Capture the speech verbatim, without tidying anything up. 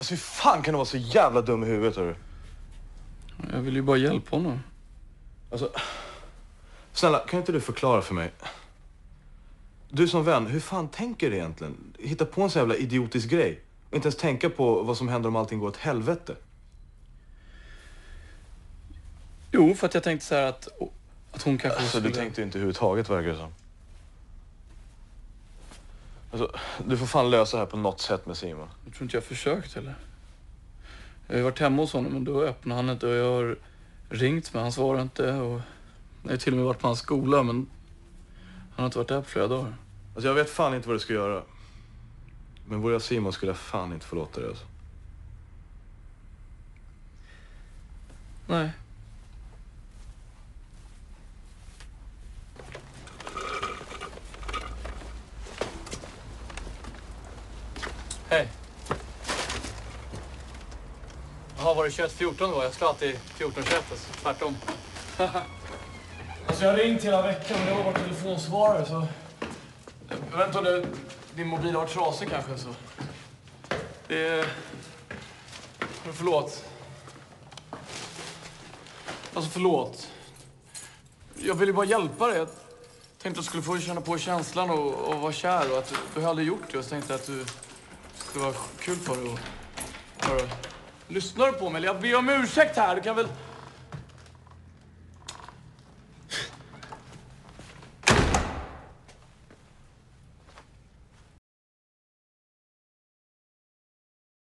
Alltså hur fan kan du vara så jävla dum i huvudet, hörru? Jag vill ju bara hjälpa honom. Alltså, snälla, kan inte du förklara för mig? Du som vän, hur fan tänker du egentligen? Hitta på en så jävla idiotisk grej. Och inte ens tänka på vad som händer om allting går åt helvete. Jo, för att jag tänkte så här att, att hon kanske Alltså, skulle... du tänkte ju inte överhuvudtaget, verkar det som. Alltså, du får fan lösa det här på något sätt med Simon. Jag tror inte jag har försökt, eller? Jag har varit hemma hos honom, men då öppnade han inte. Och jag har ringt, men han svarar inte. Och jag har till och med varit på hans skola, men han har inte varit där på flera dagar. Alltså, jag vet fan inte vad du ska göra. Men vore jag Simon skulle jag fan inte förlåta dig, alltså. Nej. Hej. Jaha, var det tjugoett fjorton då? Jag skulle alltid fjorton tjugoett, alltså. Tvärtom. Alltså jag har ringt hela veckan, men jag har varit telefonsvarare, så... Jag vet inte om det... Din mobil har varit trasig kanske, så... Det är... Förlåt. Alltså förlåt. Jag ville bara hjälpa dig. Jag tänkte att du skulle få känna på känslan och, och vara kär. Och att du, du har aldrig gjort det. Och så tänkte att du skulle vara kul för dig. Och, och, lyssnar du på mig? Jag ber om ursäkt här. Du kan väl